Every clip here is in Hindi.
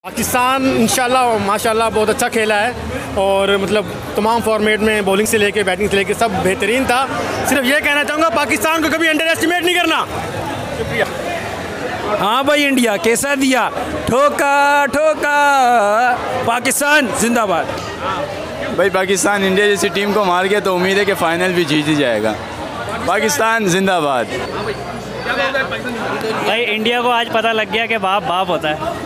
पाकिस्तान इंशाल्लाह माशाल्लाह बहुत अच्छा खेला है और मतलब तमाम फॉर्मेट में बॉलिंग से लेके बैटिंग से लेके सब बेहतरीन था। सिर्फ ये कहना चाहूँगा पाकिस्तान को कभी अंडर एस्टिमेट नहीं करना। शुक्रिया। हाँ भाई, इंडिया कैसा दिया, ठोका ठोका, पाकिस्तान जिंदाबाद। भाई पाकिस्तान इंडिया जैसी टीम को मार के तो उम्मीद है कि फाइनल भी जीत ही जाएगा। पाकिस्तान जिंदाबाद। भाई इंडिया को आज पता लग गया कि बाप बाप होता है।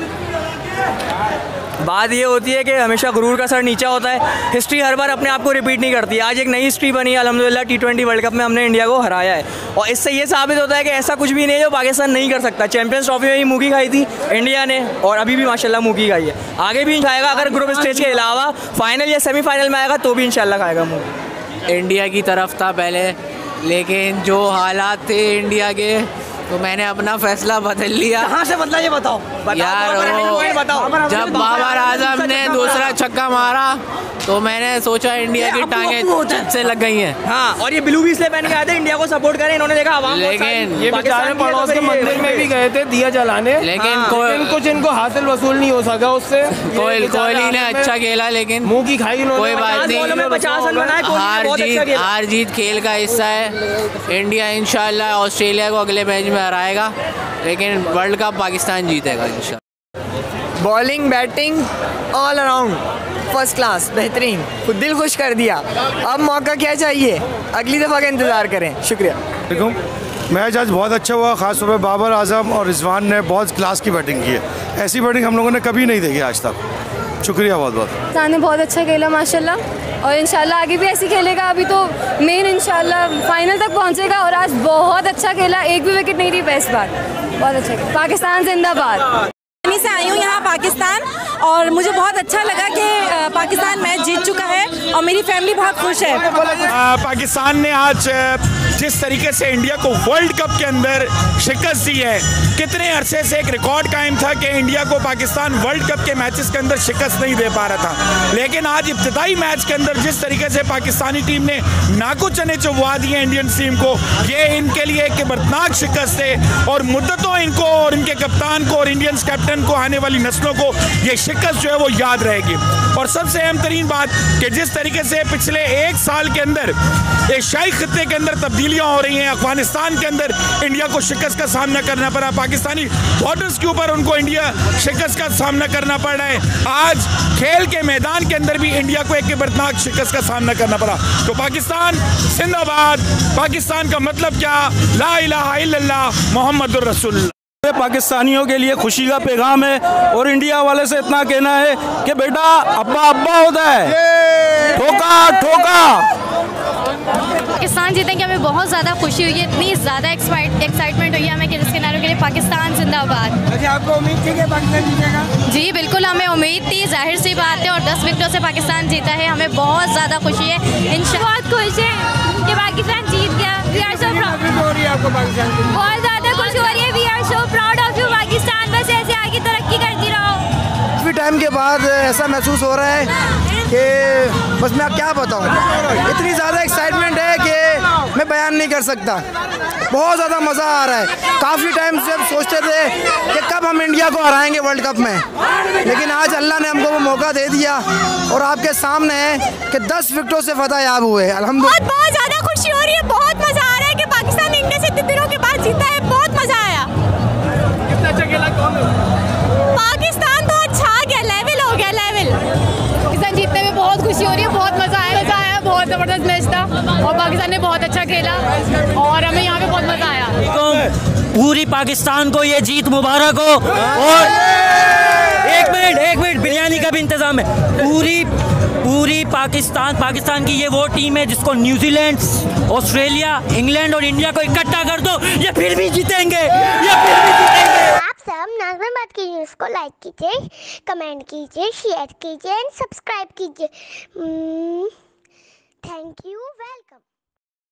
बात ये होती है कि हमेशा गुरूर का सर नीचा होता है। हिस्ट्री हर बार अपने आप को रिपीट नहीं करती। आज एक नई हिस्ट्री बनी है अल्हम्दुलिल्लाह, T20 वर्ल्ड कप में हमने इंडिया को हराया है और इससे ये साबित होता है कि ऐसा कुछ भी नहीं है जो पाकिस्तान नहीं कर सकता। चैंपियंस ट्रॉफी में ही मुँह खाई थी इंडिया ने और अभी भी माशाल्लाह मुँह खाई है, आगे भी खाएगा। अगर ग्रुप स्टेज के अलावा फाइनल या सेमीफाइनल में आएगा तो भी इंशाल्लाह खाएगा मुँह। इंडिया की तरफ था पहले, लेकिन जो हालात थे इंडिया के तो मैंने अपना फैसला बदल लिया। कहाँ से बदला ये बताओ यार वो जब बाबर आजम ने दूसरा छक्का मारा तो मैंने सोचा इंडिया की टांगें छत से लग गई हैं। हाँ, और ये ब्लू भी इसलिए पहन के आए थे इंडिया को सपोर्ट करें। इन्होंने देखा आवाम, लेकिन ये बेचारे पड़ोस के मंदिर में भी गए थे दिया जलाने, लेकिन कुछ इनको हासिल वसूल नहीं हो सका उससे। कोहली ने अच्छा खेला, लेकिन मुंह की खाई कोई बात नहीं, हार जीत खेल का हिस्सा है। इंडिया इंशाल्लाह ऑस्ट्रेलिया को अगले मैच में हराएगा, लेकिन वर्ल्ड कप पाकिस्तान जीतेगा इंशाल्लाह। Bowling batting all around first class, बेहतरीन, खुद दिल खुश कर दिया। अब मौका क्या चाहिए, अगली दफ़ा का इंतज़ार करें। शुक्रिया। मैच आज बहुत अच्छा हुआ, ख़ास तौर पर बाबर आजम और रिजवान ने बहुत क्लास की बैटिंग की है। ऐसी बैटिंग हम लोगों ने कभी नहीं देखी आज तक। शुक्रिया बहुत बहुत। पाकिस्तान ने बहुत अच्छा खेला माशाल्लाह और इंशाल्लाह आगे भी ऐसे खेलेगा। अभी तो मेन इंशाल्लाह फाइनल तक पहुंचेगा और आज बहुत अच्छा खेला, एक भी विकेट नहीं थी बेस्ट बात, बहुत अच्छा खेला। पाकिस्तान जिंदाबाद। से आई हूँ यहाँ पाकिस्तान और मुझे बहुत अच्छा लगा कि पाकिस्तान मैच जीत चुका है और मेरी फैमिली बहुत खुश है। पाकिस्तान ने आज जिस तरीके से इंडिया को वर्ल्ड कप के अंदर शिकस्त दी है, कितने अरसे से एक रिकॉर्ड कायम था कि इंडिया को पाकिस्तान वर्ल्ड कप के मैचेस के अंदर शिकस्त नहीं दे पा रहा था, लेकिन आज इब्तिदाई मैच के अंदर जिस तरीके से पाकिस्तानी टीम ने नाको चने चुभवा दिए इंडियन टीम को, ये इनके लिए एक बर्दनाक शिकस्त है और मुद्दतों इनको और इनके कप्तान को और इंडियन कैप्टन को, आने वाली नस्लों को ये शिकस्त जो है वो याद रहेगी। और सबसे अहम तरीन बात कि जिस तरीके से पिछले एक साल के अंदर एशियाई खित्ते के अंदर तब्दीलियां हो रही हैं, अफगानिस्तान के अंदर इंडिया को शिकस्त का सामना करना पड़ा, पाकिस्तानी बॉर्डर्स के ऊपर उनको इंडिया शिकस्त का सामना करना पड़ रहा है, आज खेल के मैदान के अंदर भी इंडिया को एक बर्दनाक शिकस्त का सामना करना पड़ा। तो पाकिस्तान जिंदाबाद। पाकिस्तान का मतलब क्या, ला इलाहा इल्लल्लाह मुहम्मदुर रसूलुल्लाह। पाकिस्तानियों के लिए खुशी का पैगाम है और इंडिया वाले से इतना कहना है कि बेटा अब्बा अब्बा होता है, ठोका ठोका। पाकिस्तान जीतेंगे, हमें बहुत ज़्यादा खुशी हुई है, इतनी ज़्यादा एक्साइटमेंट हुई है हमें कि जिसके नारों के लिए पाकिस्तान जिंदाबाद। अच्छा, आपको उम्मीद थी कि पाकिस्तान जीतेगा? जी बिल्कुल, हमें उम्मीद थी, जाहिर सी बात है, और 10 विकेटों से पाकिस्तान जीता है, हमें बहुत ज़्यादा खुशी है। बहुत खुश है कि पाकिस्तान जीत गया। We are so proud. आपको पाकिस्तान की बहुत ज़्यादा खुशी हो रही है। We are so proud of you Pakistan, बस ऐसे आगे तरक्की करती रहो। काफ़ी टाइम के बाद ऐसा महसूस हो रहा है कि बस मैं क्या बताऊं, इतनी ज़्यादा एक्साइटमेंट है कि मैं बयान नहीं कर सकता। बहुत ज़्यादा मज़ा आ रहा है। काफ़ी टाइम से सोचते थे कि कब हम इंडिया को हराएंगे वर्ल्ड कप में, लेकिन आज अल्लाह ने हमको वो मौका दे दिया और आपके सामने है कि 10 विकेटों से फतह याब हुए। अल्हम्दुलिल्लाह बहुत ज़्यादा खुशी हो रही है, बहुत मज़ा आ रहा है कि पाकिस्तान इंडिया से इतने दिनों के बाद जीता है, बहुत मज़ा आया। कितना अच्छा खेला, पाकिस्तान तो अच्छा गया, लेवल हो गया, लेवल। पाकिस्तान जीतने में बहुत खुशी हो रही है, बहुत मज़ा आया, बहुत ज़बरदस्त मैच था और पाकिस्तान ने बहुत अच्छा खेला और हमें यहाँ पे बहुत मज़ा आया। पूरी पाकिस्तान को ये जीत मुबारक हो। और एक मिनट बिरयानी का भी इंतजाम है। पूरी पाकिस्तान की ये वो टीम है जिसको न्यूजीलैंड, ऑस्ट्रेलिया, इंग्लैंड और इंडिया को इकट्ठा कर दो, ये फिर भी जीतेंगे, आप सब नाज़िम बात कीजिए, इसको लाइक कीजिए, कमेंट कीजिए, शेयर कीजिए एंड सब्सक्राइब कीजिए। Thank you, welcome.